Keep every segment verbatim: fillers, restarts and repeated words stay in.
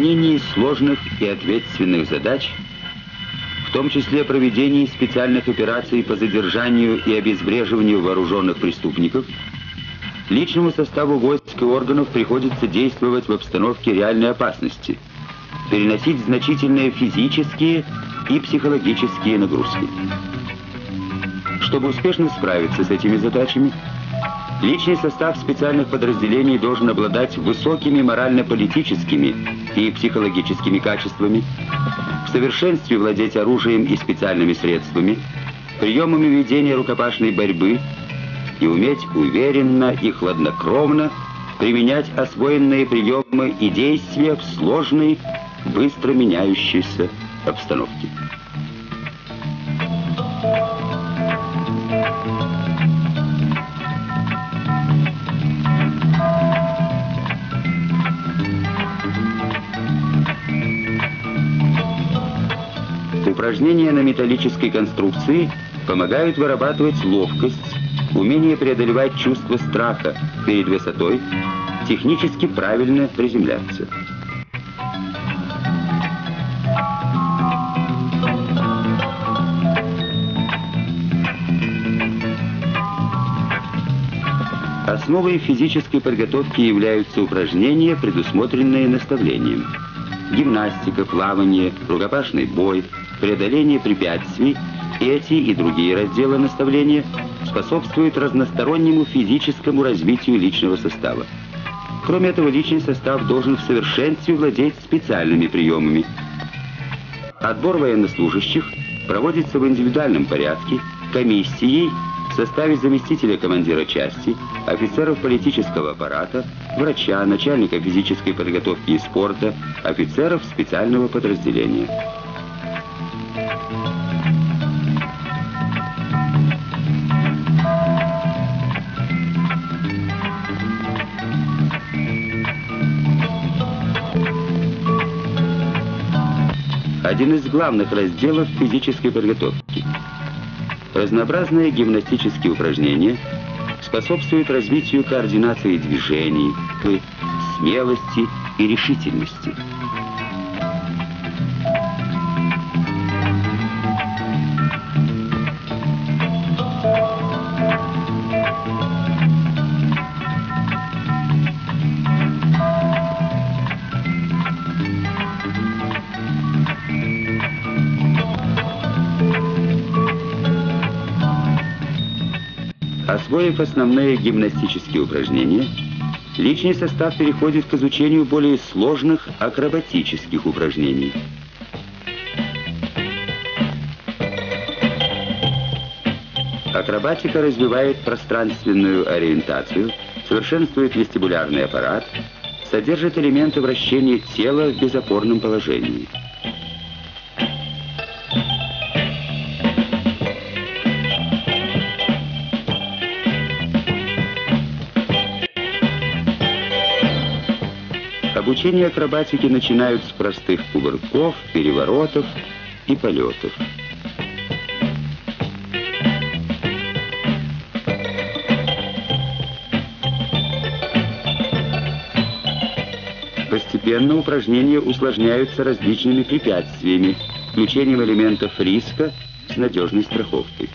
выполнении сложных и ответственных задач, в том числе проведении специальных операций по задержанию и обезвреживанию вооруженных преступников, личному составу войск и органов приходится действовать в обстановке реальной опасности, переносить значительные физические и психологические нагрузки. Чтобы успешно справиться с этими задачами, личный состав специальных подразделений должен обладать высокими морально-политическими и психологическими качествами, в совершенстве владеть оружием и специальными средствами, приемами ведения рукопашной борьбы и уметь уверенно и хладнокровно применять освоенные приемы и действия в сложной, быстро меняющейся обстановке. Упражнения на металлической конструкции помогают вырабатывать ловкость, умение преодолевать чувство страха перед высотой, технически правильно приземляться. Основой физической подготовки являются упражнения, предусмотренные наставлением. Гимнастика, плавание, рукопашный бой, преодоление препятствий, эти и другие разделы наставления способствуют разностороннему физическому развитию личного состава. Кроме этого, личный состав должен в совершенстве владеть специальными приемами. Отбор военнослужащих проводится в индивидуальном порядке, комиссией в составе заместителя командира части, офицеров политического аппарата, врача, начальника физической подготовки и спорта, офицеров специального подразделения. Один из главных разделов физической подготовки. Разнообразные гимнастические упражнения способствуют развитию координации движений, смелости и решительности. Освоив основные гимнастические упражнения, личный состав переходит к изучению более сложных акробатических упражнений. Акробатика развивает пространственную ориентацию, совершенствует вестибулярный аппарат, содержит элементы вращения тела в безопорном положении. Обучение акробатике начинают с простых кувырков, переворотов и полетов. Постепенно упражнения усложняются различными препятствиями, включением элементов риска с надежной страховкой.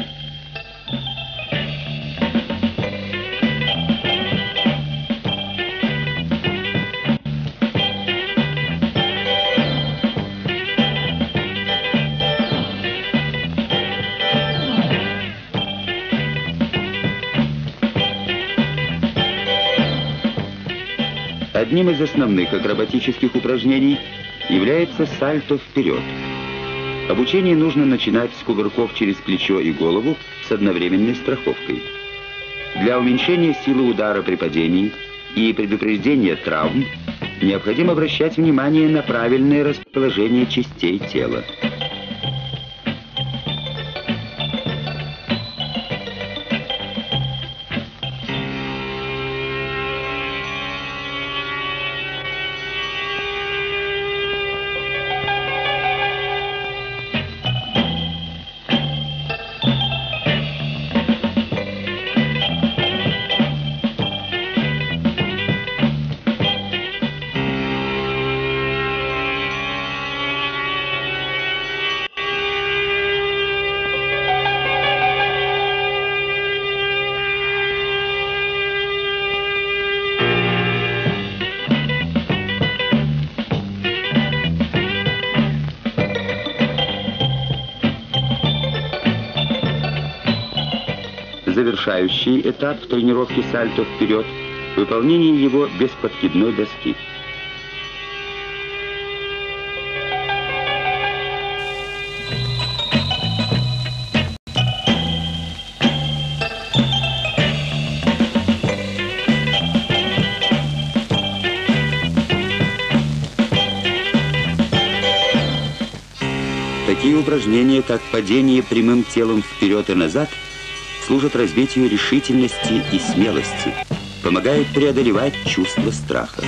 Одним из основных акробатических упражнений является сальто вперед. Обучение нужно начинать с кувырков через плечо и голову с одновременной страховкой. Для уменьшения силы удара при падении и предупреждения травм необходимо обращать внимание на правильное расположение частей тела. Завершающий этап в тренировке сальто вперед — выполнение его без подкидной доски. Такие упражнения, как падение прямым телом вперед и назад, служат развитию решительности и смелости, помогают преодолевать чувство страха.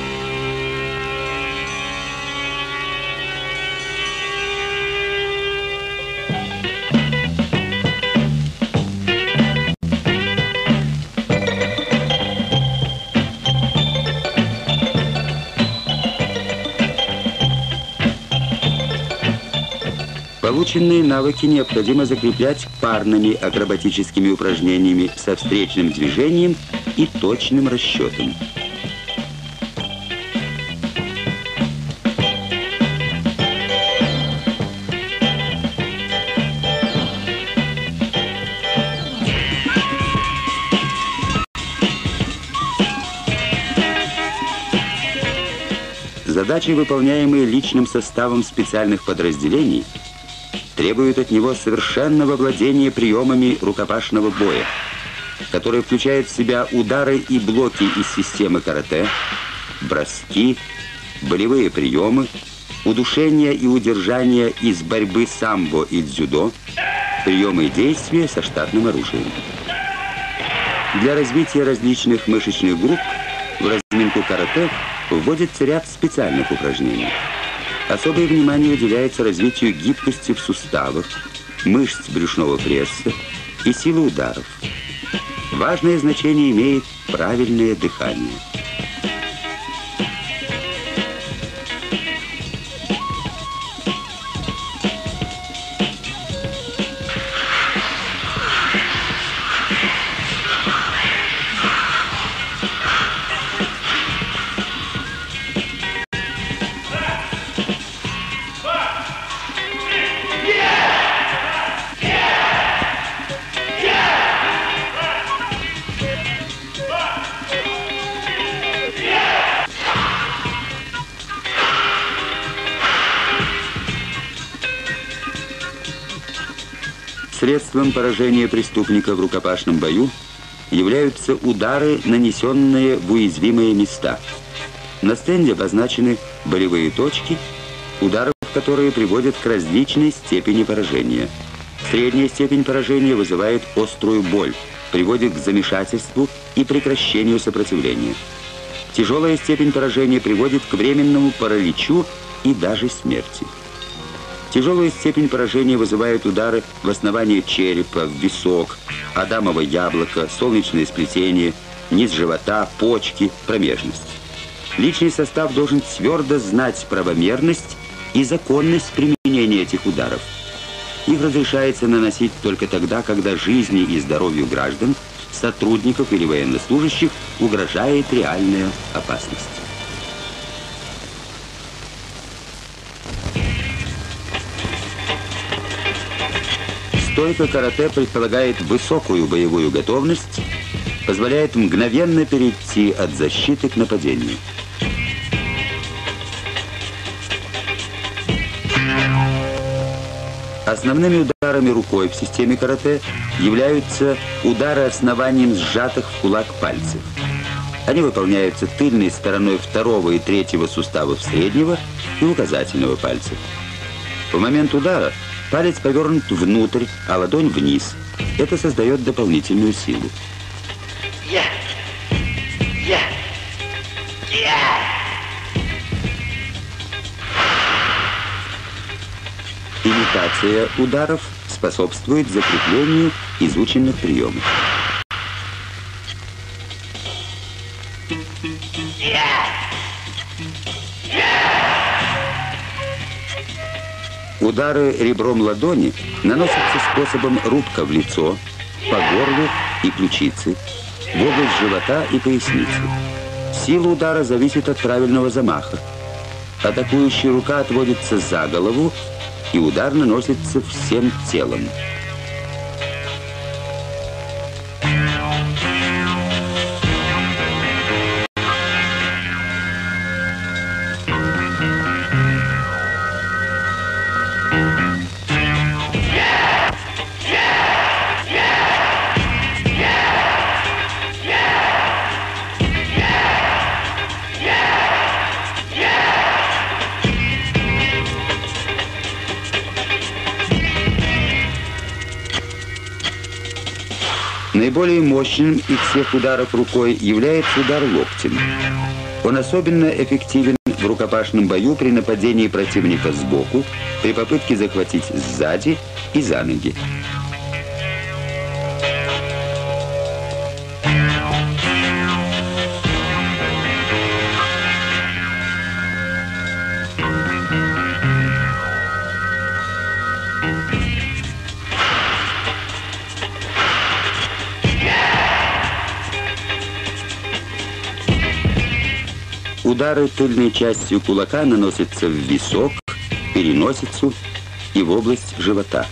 Полученные навыки необходимо закреплять парными акробатическими упражнениями со встречным движением и точным расчетом. Задачи, выполняемые личным составом специальных подразделений, требуют от него совершенного владения приемами рукопашного боя, которые включают в себя удары и блоки из системы карате, броски, болевые приемы, удушение и удержание из борьбы самбо и дзюдо, приемы и действия со штатным оружием. Для развития различных мышечных групп в разминку карате вводится ряд специальных упражнений. Особое внимание уделяется развитию гибкости в суставах, мышц брюшного пресса и силы ударов. Важное значение имеет правильное дыхание. Средством поражения преступника в рукопашном бою являются удары, нанесенные в уязвимые места. На стенде обозначены болевые точки, ударов, которые приводят к различной степени поражения. Средняя степень поражения вызывает острую боль, приводит к замешательству и прекращению сопротивления. Тяжелая степень поражения приводит к временному параличу и даже смерти. Тяжелая степень поражения вызывает удары в основание черепа, в висок, адамово яблоко, солнечное сплетение, низ живота, почки, промежность. Личный состав должен твердо знать правомерность и законность применения этих ударов. Их разрешается наносить только тогда, когда жизни и здоровью граждан, сотрудников или военнослужащих угрожает реальная опасность. Стойка карате предполагает высокую боевую готовность, позволяет мгновенно перейти от защиты к нападению. Основными ударами рукой в системе карате являются удары основанием сжатых в кулак пальцев. Они выполняются тыльной стороной второго и третьего суставов среднего и указательного пальцев. В момент удара палец повернут внутрь, а ладонь вниз. Это создает дополнительную силу. Yeah. Yeah. Yeah. Имитация ударов способствует закреплению изученных приемов. Удары ребром ладони наносятся способом рубка в лицо, по горлу и ключице, в область живота и поясницы. Сила удара зависит от правильного замаха. Атакующая рука отводится за голову, и удар наносится всем телом. Наиболее мощным из всех ударов рукой является удар локтем. Он особенно эффективен в рукопашном бою при нападении противника сбоку, при попытке захватить сзади и за ноги. Удары тыльной частью кулака наносятся в висок, переносицу и в область живота.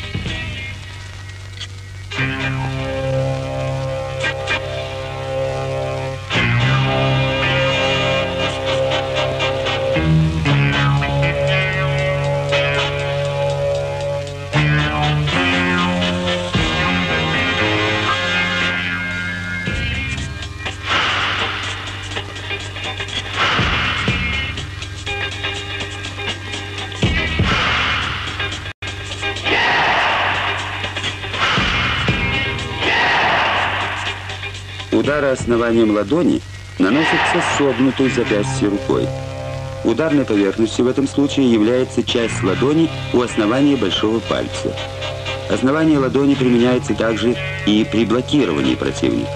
Удары основанием ладони наносятся согнутой запястья рукой. Ударной поверхностью в этом случае является часть ладони у основания большого пальца. Основание ладони применяется также и при блокировании противника.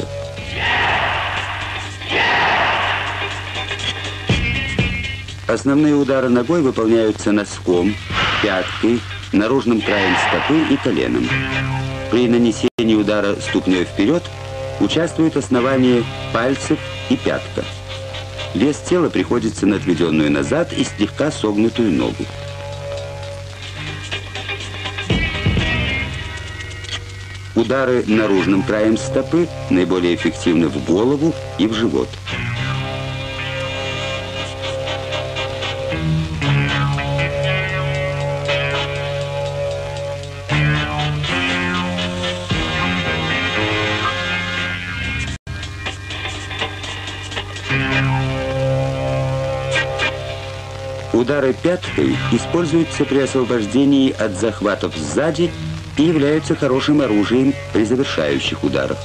Основные удары ногой выполняются носком, пяткой, наружным краем стопы и коленом. При нанесении удара ступней вперед участвуют основание пальцев и пятка. Вес тела приходится на отведенную назад и слегка согнутую ногу. Удары наружным краем стопы наиболее эффективны в голову и в живот. Удары пяткой используются при освобождении от захватов сзади и являются хорошим оружием при завершающих ударах.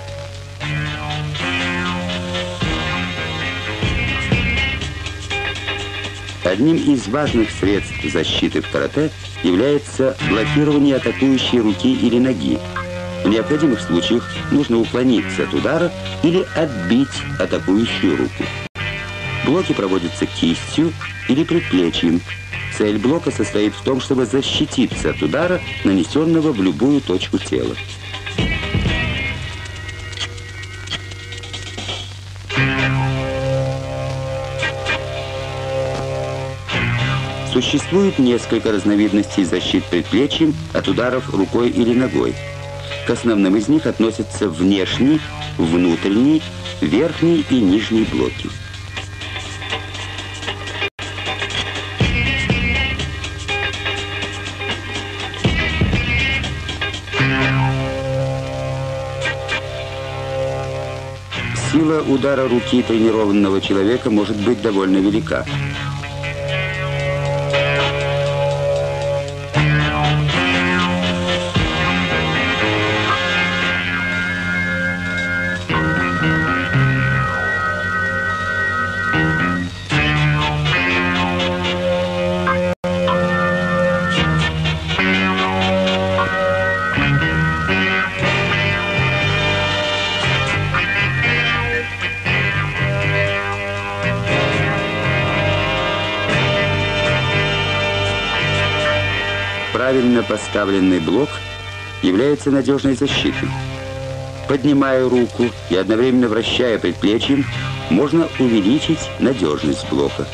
Одним из важных средств защиты в карате является блокирование атакующей руки или ноги. В необходимых случаях нужно уклониться от удара или отбить атакующую руку. Блоки проводятся кистью или предплечьем. Цель блока состоит в том, чтобы защититься от удара, нанесенного в любую точку тела. Существует несколько разновидностей защит предплечьем от ударов рукой или ногой. К основным из них относятся внешний, внутренний, верхний и нижний блоки. Сила удара руки тренированного человека может быть довольно велика. Правильно поставленный блок является надежной защитой. Поднимая руку и одновременно вращая предплечьем, можно увеличить надежность блока.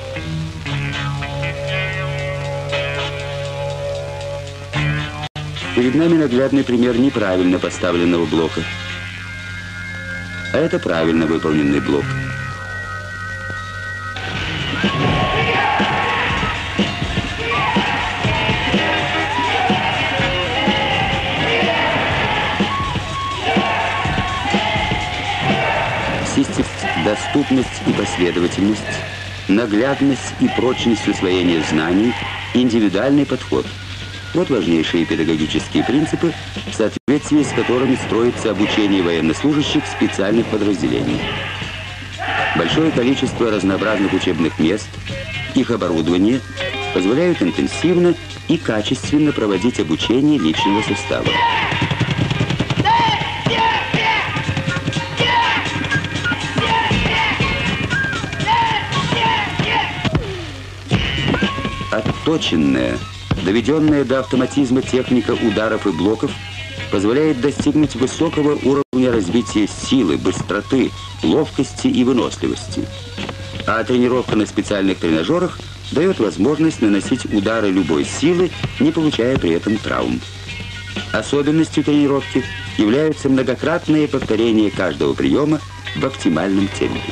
Перед нами наглядный пример неправильно поставленного блока. А это правильно выполненный блок. Доступность и последовательность, наглядность и прочность усвоения знаний, индивидуальный подход. Вот важнейшие педагогические принципы, в соответствии с которыми строится обучение военнослужащих специальных подразделений. Большое количество разнообразных учебных мест, их оборудование позволяют интенсивно и качественно проводить обучение личного состава. Отточенная, доведенная до автоматизма техника ударов и блоков позволяет достигнуть высокого уровня развития силы, быстроты, ловкости и выносливости. А тренировка на специальных тренажерах дает возможность наносить удары любой силы, не получая при этом травм. Особенностью тренировки являются многократные повторения каждого приема в оптимальном темпе.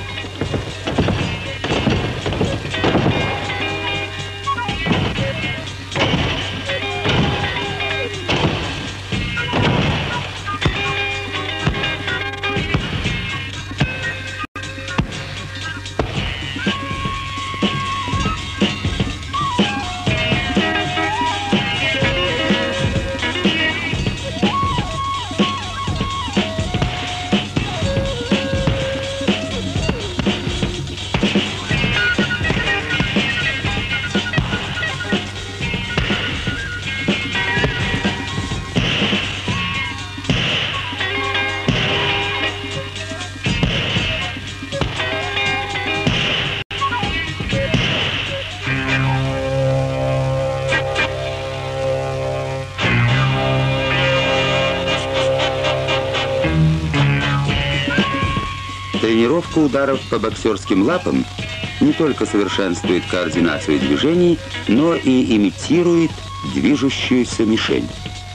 Тренировка ударов по боксерским лапам не только совершенствует координацию движений, но и имитирует движущуюся мишень.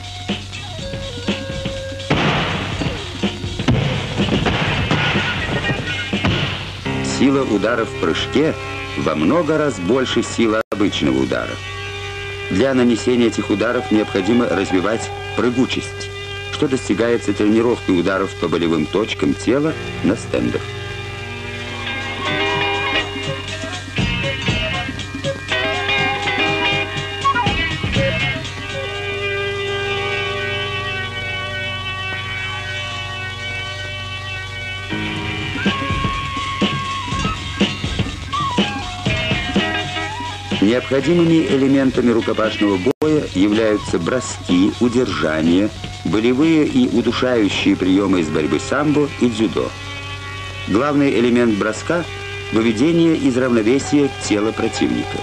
Сила удара в прыжке во много раз больше силы обычного удара. Для нанесения этих ударов необходимо развивать прыгучесть, что достигается тренировкой ударов по болевым точкам тела на стендах. Необходимыми элементами рукопашного боя являются броски, удержания, болевые и удушающие приемы из борьбы самбо и дзюдо. Главный элемент броска – выведение из равновесия тела противника.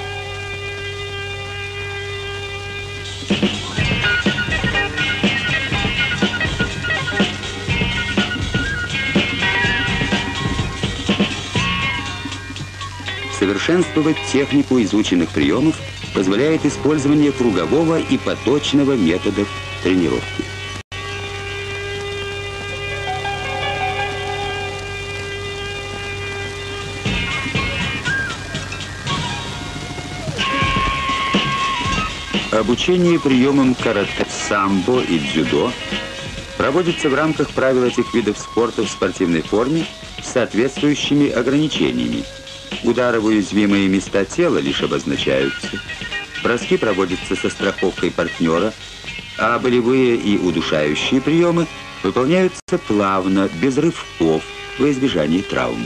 Совершенствовать технику изученных приемов позволяет использование кругового и поточного методов тренировки. Обучение приемам карате, самбо и дзюдо проводится в рамках правил этих видов спорта в спортивной форме с соответствующими ограничениями. Удары в уязвимые места тела лишь обозначаются. Броски проводятся со страховкой партнера, а болевые и удушающие приемы выполняются плавно, без рывков, во избежание травм.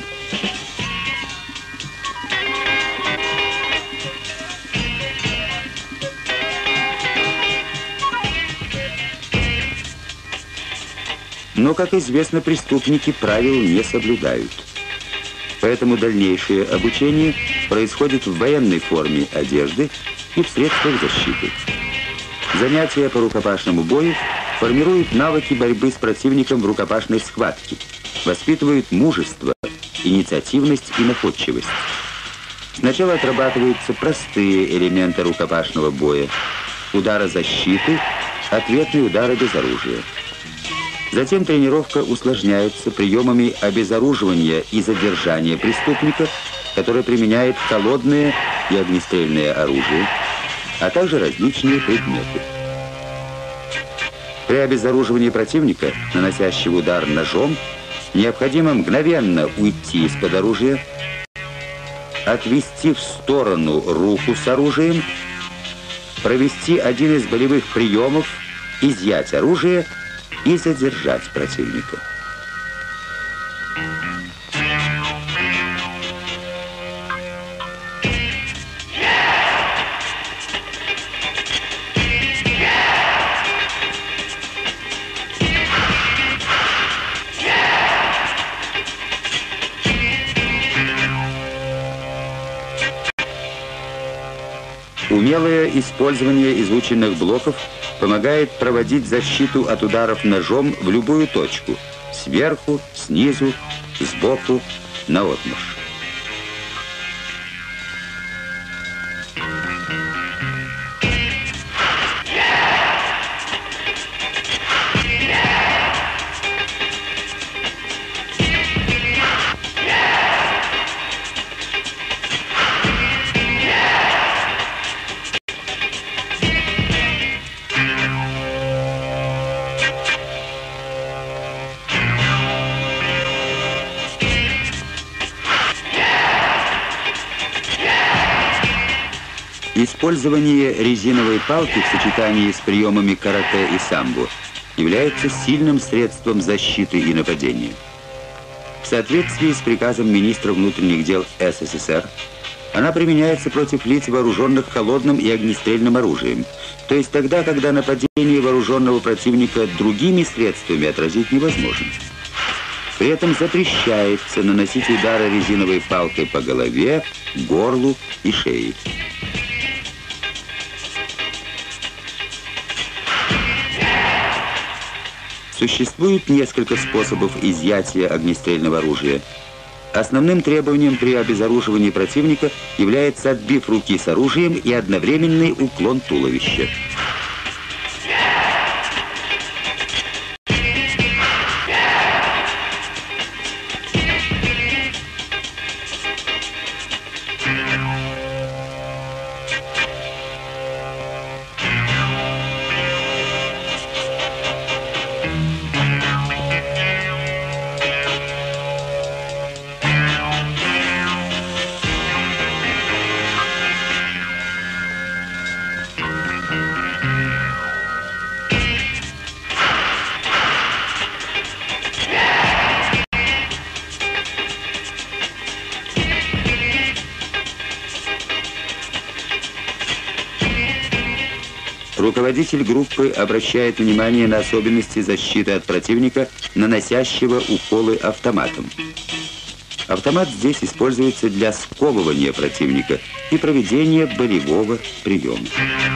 Но, как известно, преступники правил не соблюдают. Поэтому дальнейшее обучение происходит в военной форме одежды и в средствах защиты. Занятия по рукопашному бою формируют навыки борьбы с противником в рукопашной схватке, воспитывают мужество, инициативность и находчивость. Сначала отрабатываются простые элементы рукопашного боя, удары защиты, ответные удары без оружия. Затем тренировка усложняется приемами обезоруживания и задержания преступника, который применяет холодное и огнестрельное оружие, а также различные предметы. При обезоруживании противника, наносящего удар ножом, необходимо мгновенно уйти из-под оружия, отвести в сторону руку с оружием провести один из болевых приемов, изъять оружие и задержать противника. Умелое использование изученных блоков помогает проводить защиту от ударов ножом в любую точку – сверху, снизу, сбоку, наотмашь. Использование резиновой палки в сочетании с приемами карате и самбо является сильным средством защиты и нападения. В соответствии с приказом министра внутренних дел СССР, она применяется против лиц, вооруженных холодным и огнестрельным оружием, то есть тогда, когда нападение вооруженного противника другими средствами отразить невозможно. При этом запрещается наносить удары резиновой палкой по голове, горлу и шее. Существует несколько способов изъятия огнестрельного оружия. Основным требованием при обезоруживании противника является отбив руки с оружием и одновременный уклон туловища. Руководитель группы обращает внимание на особенности защиты от противника, наносящего уколы автоматом. Автомат здесь используется для сковывания противника и проведения болевого приема.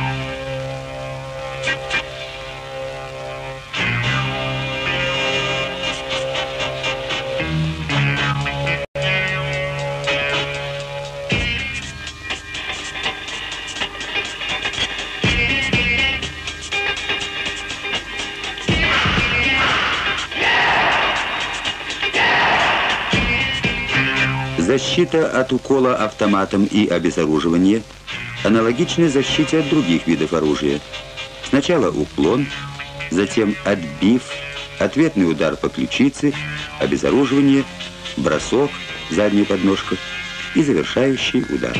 Защита от укола автоматом и обезоруживание аналогичны защите от других видов оружия. Сначала уклон, затем отбив, ответный удар по ключице, обезоруживание, бросок, задняя подножка и завершающий удар.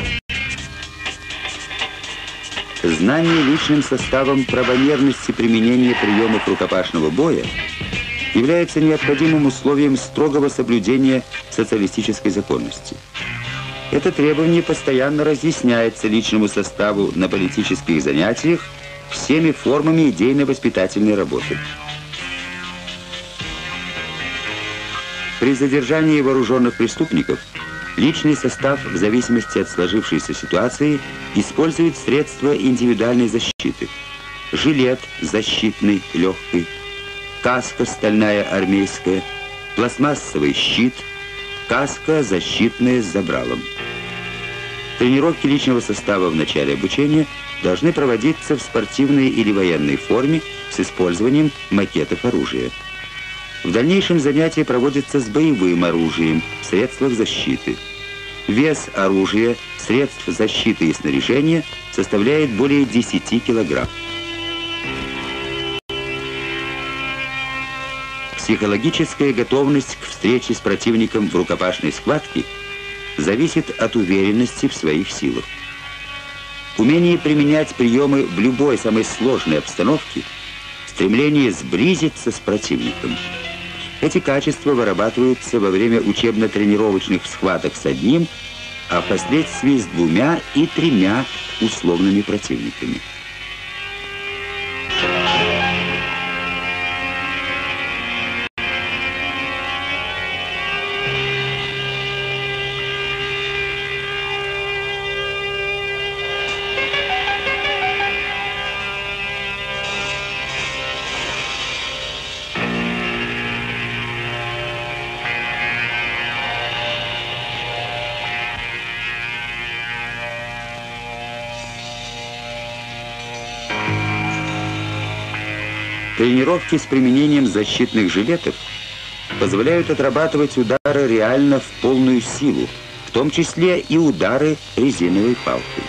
Знание личным составом правомерности применения приемов рукопашного боя является необходимым условием строгого соблюдения социалистической законности. Это требование постоянно разъясняется личному составу на политических занятиях всеми формами идейно-воспитательной работы. При задержании вооруженных преступников личный состав, в зависимости от сложившейся ситуации, использует средства индивидуальной защиты. Жилет защитный, легкий, каска стальная армейская, пластмассовый щит, каска защитная с забралом. Тренировки личного состава в начале обучения должны проводиться в спортивной или военной форме с использованием макетов оружия. В дальнейшем занятия проводятся с боевым оружием в средствах защиты. Вес оружия, средств защиты и снаряжения составляет более десяти килограмм. Психологическая готовность к встрече с противником в рукопашной схватке зависит от уверенности в своих силах. Умение применять приемы в любой самой сложной обстановке, стремление сблизиться с противником. Эти качества вырабатываются во время учебно-тренировочных схваток с одним, а впоследствии с двумя и тремя условными противниками. Тренировки с применением защитных жилетов позволяют отрабатывать удары реально в полную силу, в том числе и удары резиновой палкой.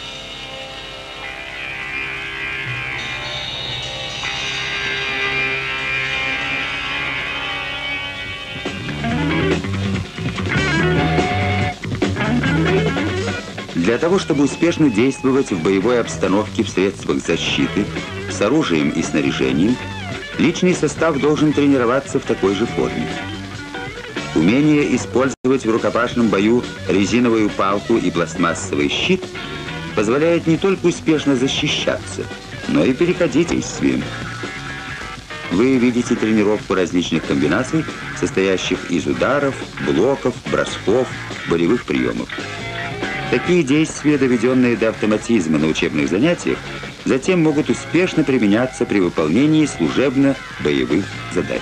Для того, чтобы успешно действовать в боевой обстановке в средствах защиты, с оружием и снаряжением, личный состав должен тренироваться в такой же форме. Умение использовать в рукопашном бою резиновую палку и пластмассовый щит позволяет не только успешно защищаться, но и переходить к действиям. Вы видите тренировку различных комбинаций, состоящих из ударов, блоков, бросков, болевых приемов. Такие действия, доведенные до автоматизма на учебных занятиях, затем могут успешно применяться при выполнении служебно-боевых задач.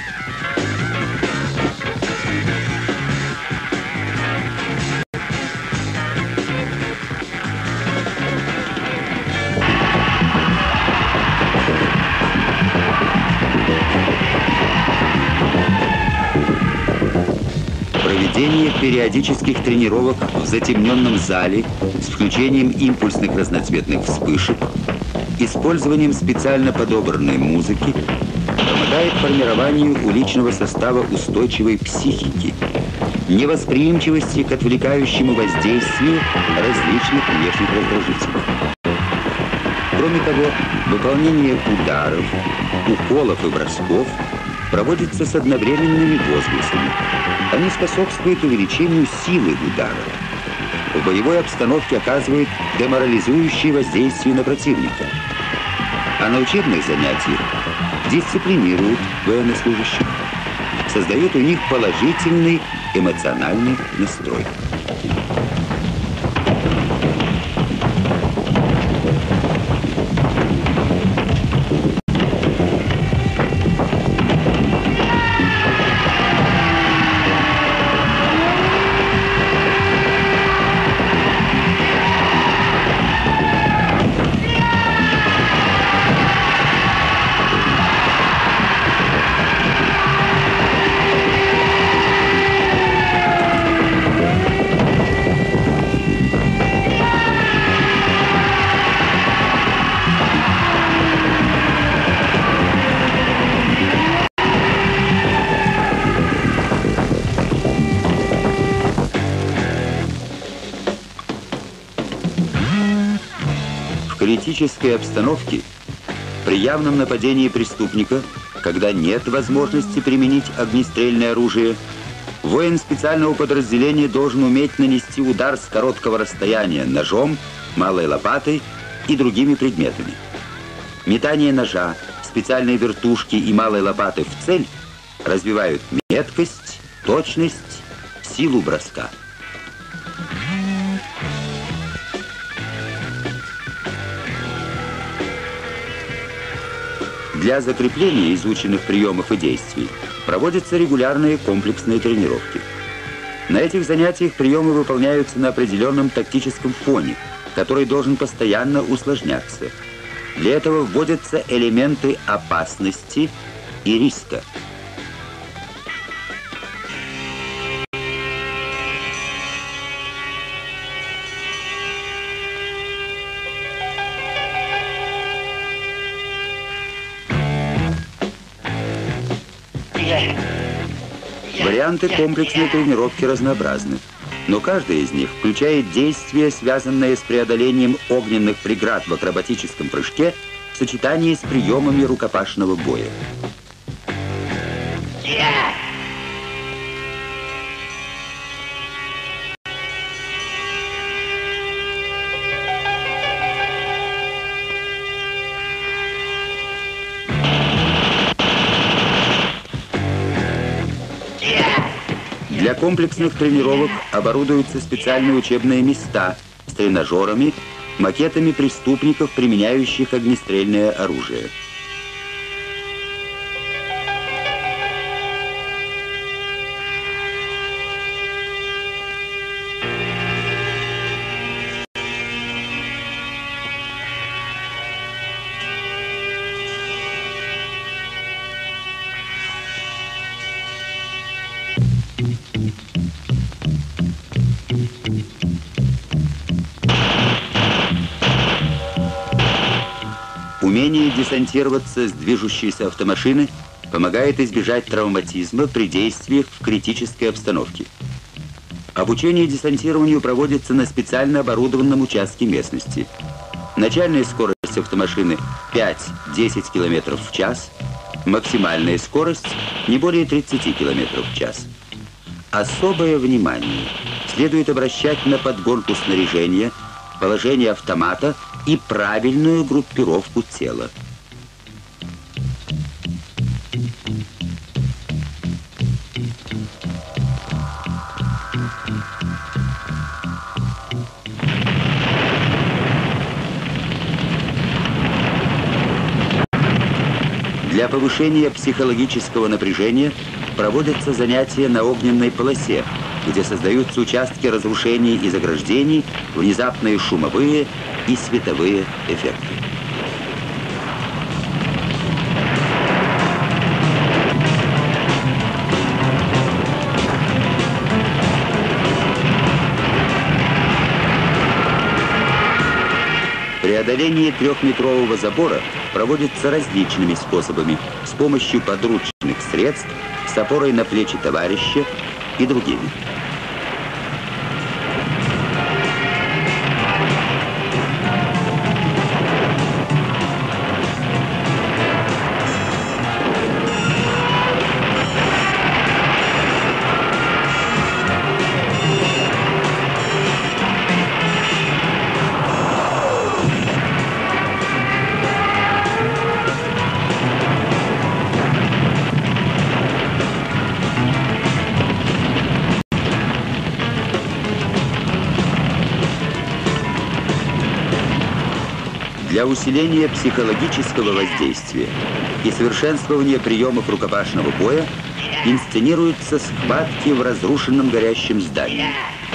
Проведение периодических тренировок в затемненном зале с включением импульсных разноцветных вспышек, использованием специально подобранной музыки помогает формированию у личного состава устойчивой психики, невосприимчивости к отвлекающему воздействию различных внешних раздражителей. Кроме того, выполнение ударов, уколов и бросков проводится с одновременными возгласами. Они способствуют увеличению силы удара. В боевой обстановке оказывают деморализующее воздействие на противника. А на учебных занятиях дисциплинируют военнослужащих, создают у них положительный эмоциональный настрой. В критической обстановке, при явном нападении преступника, когда нет возможности применить огнестрельное оружие, воин специального подразделения должен уметь нанести удар с короткого расстояния ножом, малой лопатой и другими предметами. Метание ножа, специальной вертушки и малой лопаты в цель развивают меткость, точность, силу броска. Для закрепления изученных приемов и действий проводятся регулярные комплексные тренировки. На этих занятиях приемы выполняются на определенном тактическом фоне, который должен постоянно усложняться. Для этого вводятся элементы опасности и риска. Варианты комплексной тренировки разнообразны. но каждая из них включает действие, связанное с преодолением огненных преград в акробатическом прыжке в сочетании с приемами рукопашного боя. Для комплексных тренировок оборудуются специальные учебные места с тренажерами, макетами преступников, применяющих огнестрельное оружие. Умение десантироваться с движущейся автомашины помогает избежать травматизма при действиях в критической обстановке. Обучение десантированию проводится на специально оборудованном участке местности. Начальная скорость автомашины пять-десять километров в час, максимальная скорость не более тридцати километров в час. Особое внимание следует обращать на подгонку снаряжения, положение автомата и правильную группировку тела. Для повышения психологического напряжения проводятся занятия на огненной полосе, где создаются участки разрушений и заграждений, внезапные шумовые и световые эффекты. Преодоление трехметрового забора проводится различными способами, с помощью подручных средств, с опорой на плечи товарища и другими. Для усиления психологического воздействия и совершенствования приемов рукопашного боя инсценируются схватки в разрушенном горящем здании.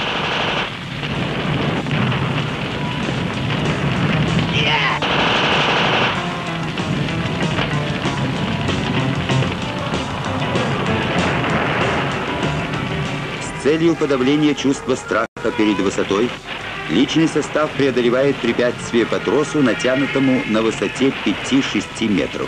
С целью подавления чувства страха перед высотой личный состав преодолевает препятствие по тросу, натянутому на высоте пяти-шести метров.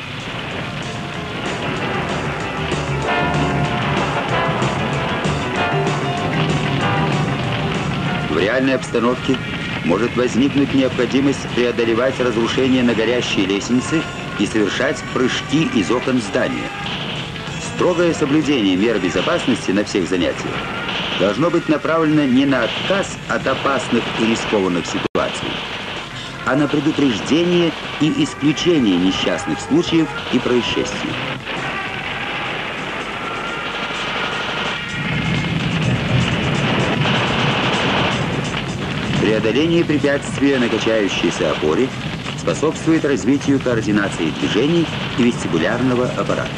В реальной обстановке может возникнуть необходимость преодолевать разрушения на горящей лестнице и совершать прыжки из окон здания. Строгое соблюдение мер безопасности на всех занятиях должно быть направлено не на отказ от опасных и рискованных ситуаций, а на предупреждение и исключение несчастных случаев и происшествий. Преодоление препятствия на качающейся опоре способствует развитию координации движений и вестибулярного аппарата.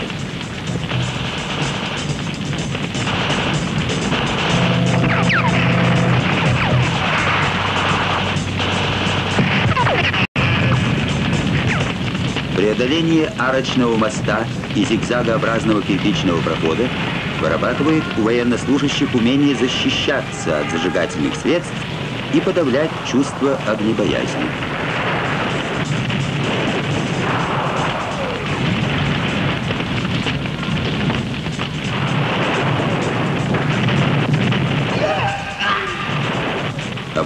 Преодоление арочного моста и зигзагообразного кирпичного прохода вырабатывает у военнослужащих умение защищаться от зажигательных средств и подавлять чувство огнебоязни.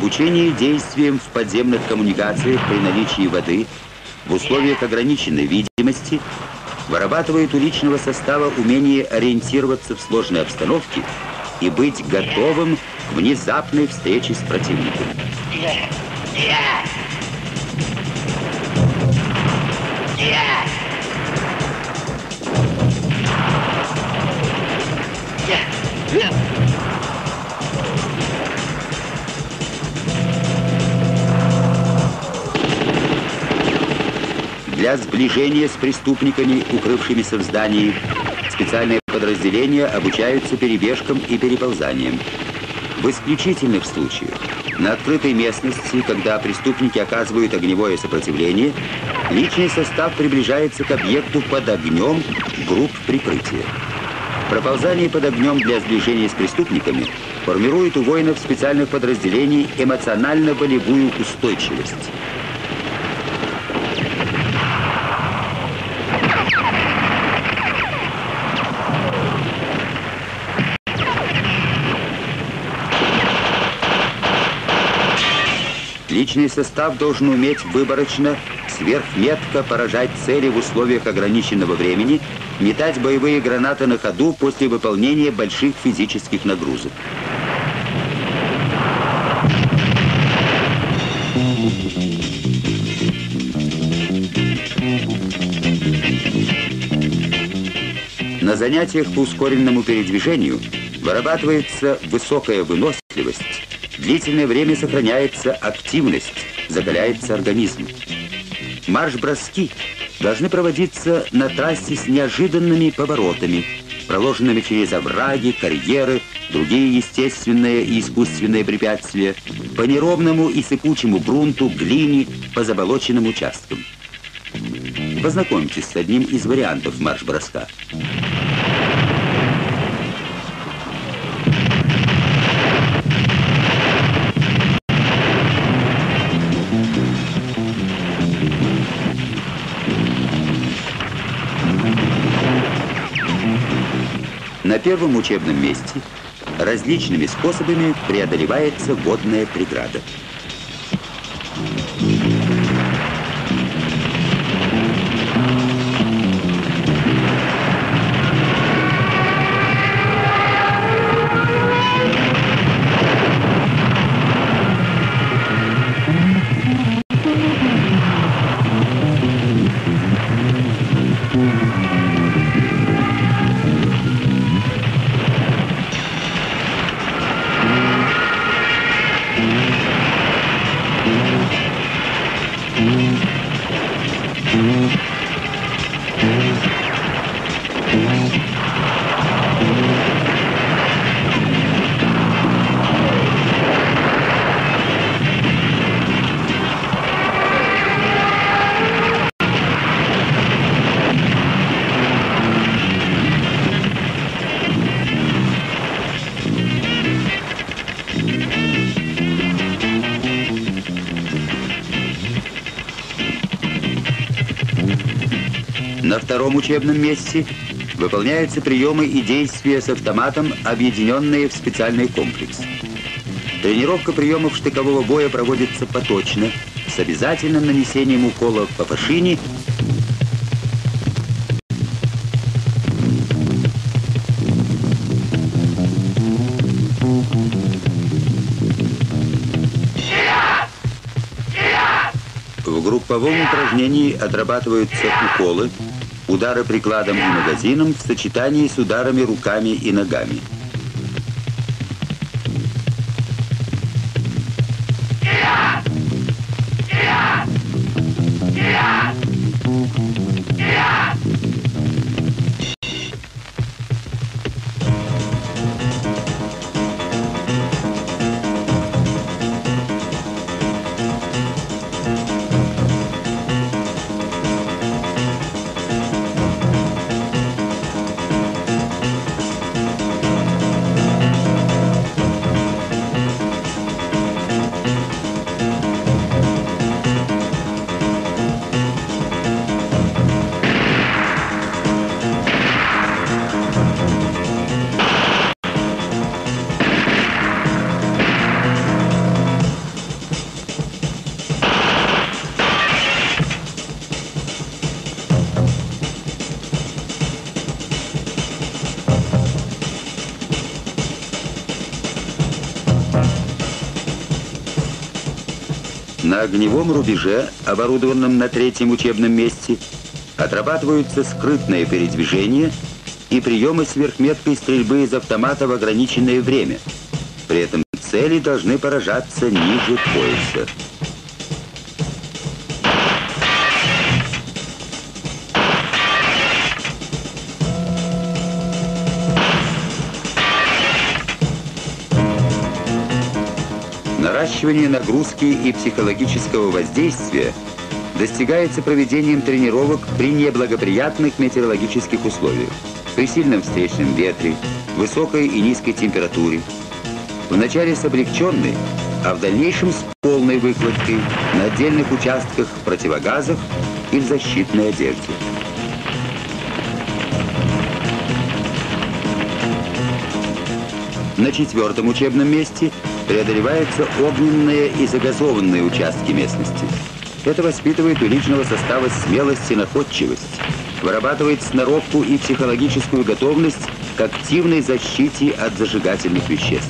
Обучение действиям в подземных коммуникациях при наличии воды в условиях ограниченной видимости вырабатывает у личного состава умение ориентироваться в сложной обстановке и быть готовым к внезапной встрече с противником. Для сближения с преступниками, укрывшимися в здании, специальные подразделения обучаются перебежкам и переползаниям. В исключительных случаях, на открытой местности, когда преступники оказывают огневое сопротивление, личный состав приближается к объекту под огнем групп прикрытия. Проползание под огнем для сближения с преступниками формирует у воинов специальных подразделений эмоционально-болевую устойчивость. Личный состав должен уметь выборочно, сверхметко поражать цели в условиях ограниченного времени, метать боевые гранаты на ходу после выполнения больших физических нагрузок. На занятиях по ускоренному передвижению вырабатывается высокая выносливость, длительное время сохраняется активность, закаляется организм. Марш-броски должны проводиться на трассе с неожиданными поворотами, проложенными через овраги, карьеры, другие естественные и искусственные препятствия, по неровному и сыпучему грунту, глине, по заболоченным участкам. Познакомьтесь с одним из вариантов марш-броска. На первом учебном месте различными способами преодолевается водная преграда. На втором учебном месте выполняются приемы и действия с автоматом, объединенные в специальный комплекс. Тренировка приемов штыкового боя проводится поточно, с обязательным нанесением укола по фашине. В групповом упражнении отрабатываются уколы, удары прикладом и магазином в сочетании с ударами руками и ногами. На огневом рубеже, оборудованном на третьем учебном месте, отрабатываются скрытное передвижение и приемы сверхметкой стрельбы из автомата в ограниченное время. При этом цели должны поражаться ниже пояса. Наращивание нагрузки и психологического воздействия достигается проведением тренировок при неблагоприятных метеорологических условиях, при сильном встречном ветре, высокой и низкой температуре. Вначале с облегченной, а в дальнейшем с полной выкладкой на отдельных участках в противогазах и в защитной одежде. На четвертом учебном месте преодолеваются огненные и загазованные участки местности. Это воспитывает у личного состава смелость и находчивость, вырабатывает сноровку и психологическую готовность к активной защите от зажигательных веществ.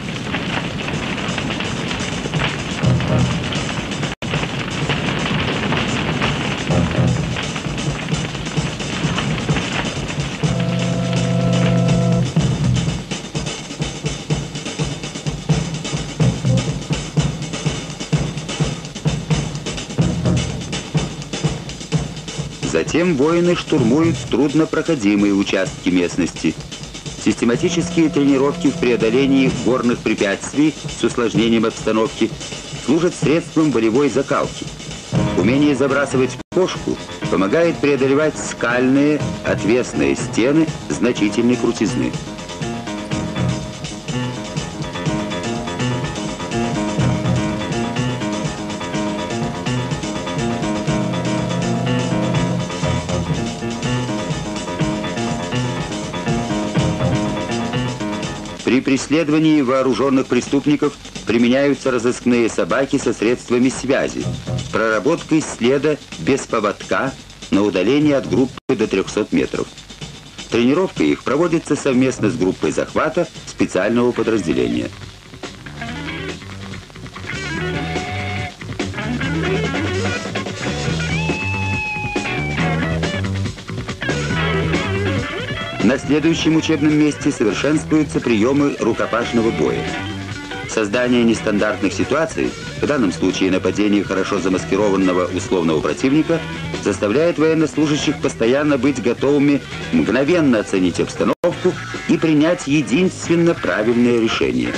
Затем воины штурмуют труднопроходимые участки местности. Систематические тренировки в преодолении горных препятствий с усложнением обстановки служат средством волевой закалки. Умение забрасывать кошку помогает преодолевать скальные, отвесные стены значительной крутизны. При преследовании вооруженных преступников применяются разыскные собаки со средствами связи, с проработкой следа без поводка на удалении от группы до трёхсот метров. Тренировка их проводится совместно с группой захвата специального подразделения. На следующем учебном месте совершенствуются приемы рукопашного боя. Создание нестандартных ситуаций, в данном случае нападение хорошо замаскированного условного противника, заставляет военнослужащих постоянно быть готовыми мгновенно оценить обстановку и принять единственно правильное решение.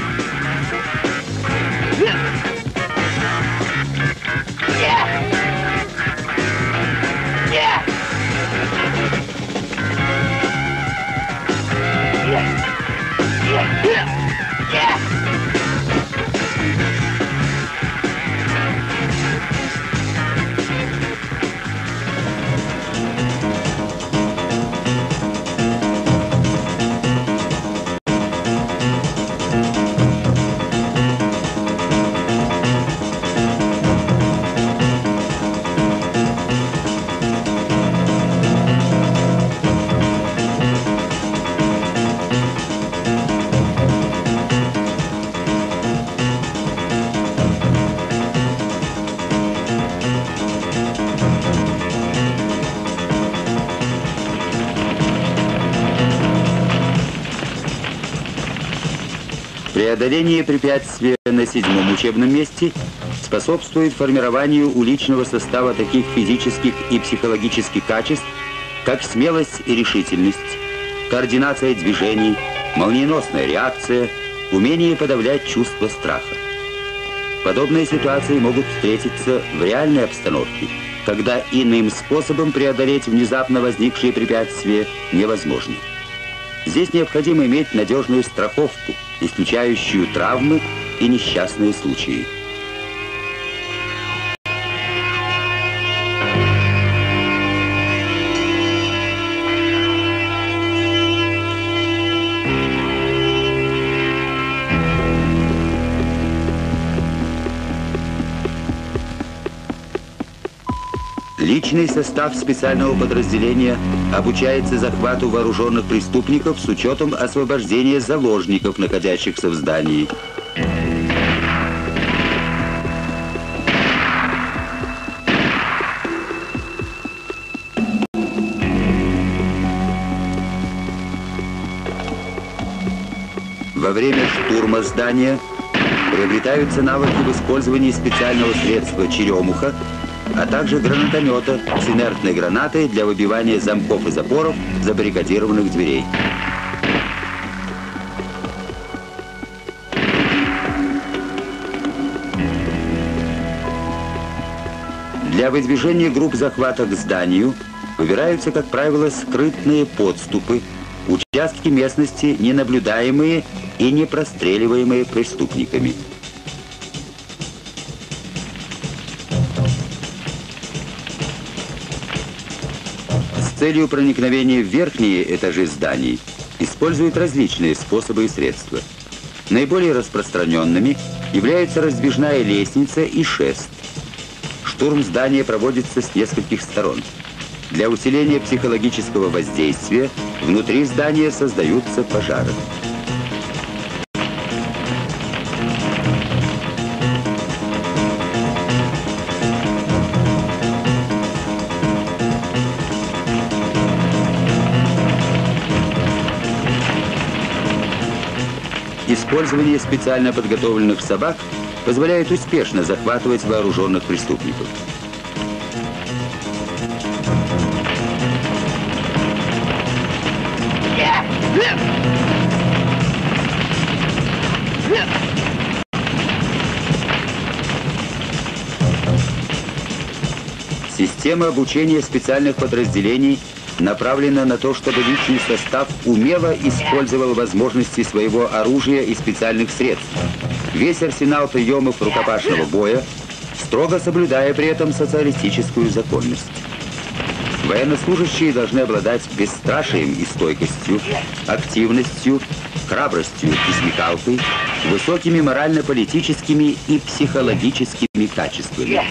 Преодоление препятствия на седьмом учебном месте способствует формированию у личного состава таких физических и психологических качеств, как смелость и решительность, координация движений, молниеносная реакция, умение подавлять чувство страха. Подобные ситуации могут встретиться в реальной обстановке, когда иным способом преодолеть внезапно возникшие препятствия невозможно. Здесь необходимо иметь надежную страховку, исключающую травмы и несчастные случаи. Личный состав специального подразделения обучается захвату вооруженных преступников с учетом освобождения заложников, находящихся в здании. Во время штурма здания приобретаются навыки в использовании специального средства черемуха, а также гранатомета с инертной гранатой для выбивания замков и запоров забаррикадированных дверей. Для выдвижения групп захвата к зданию выбираются, как правило, скрытные подступы, участки местности, ненаблюдаемые и не простреливаемые преступниками. С целью проникновения в верхние этажи зданий используют различные способы и средства. Наиболее распространенными являются раздвижная лестница и шест. Штурм здания проводится с нескольких сторон. Для усиления психологического воздействия внутри здания создаются пожары. Использование специально подготовленных собак позволяет успешно захватывать вооруженных преступников. Система обучения специальных подразделений направлена на то, чтобы личный состав умело использовал возможности своего оружия и специальных средств, весь арсенал приемов рукопашного боя, строго соблюдая при этом социалистическую законность. Военнослужащие должны обладать бесстрашием и стойкостью, активностью, храбростью и смекалкой, высокими морально-политическими и психологическими качествами.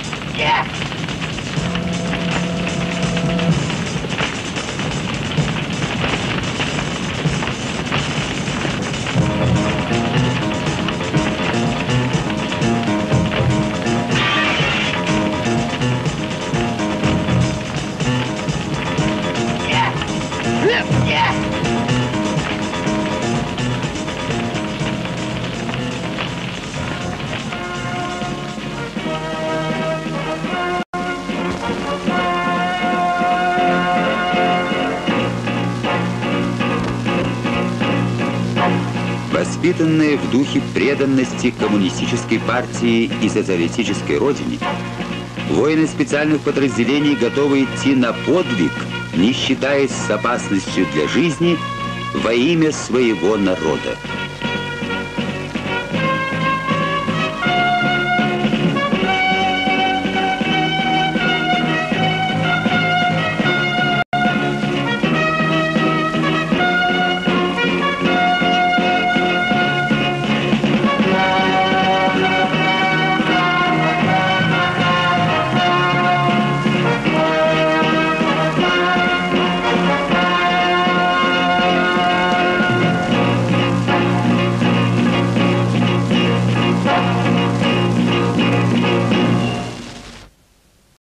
Воспитанные в духе преданности коммунистической партии и социалистической родине, воины специальных подразделений готовы идти на подвиг, не считаясь с опасностью для жизни, во имя своего народа.